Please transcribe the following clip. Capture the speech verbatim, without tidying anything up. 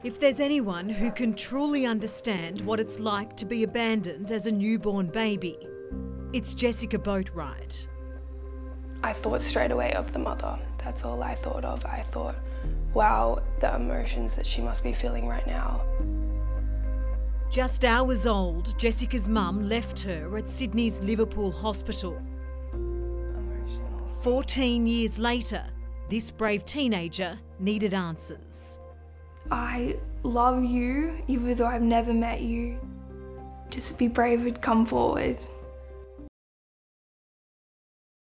If there's anyone who can truly understand what it's like to be abandoned as a newborn baby, it's Jessica Boatwright. I thought straight away of the mother. That's all I thought of. I thought, wow, the emotions that she must be feeling right now. Just hours old, Jessica's mum left her at Sydney's Liverpool Hospital. Emotional. fourteen years later, this brave teenager needed answers. I love you, even though I've never met you. Just be brave and come forward.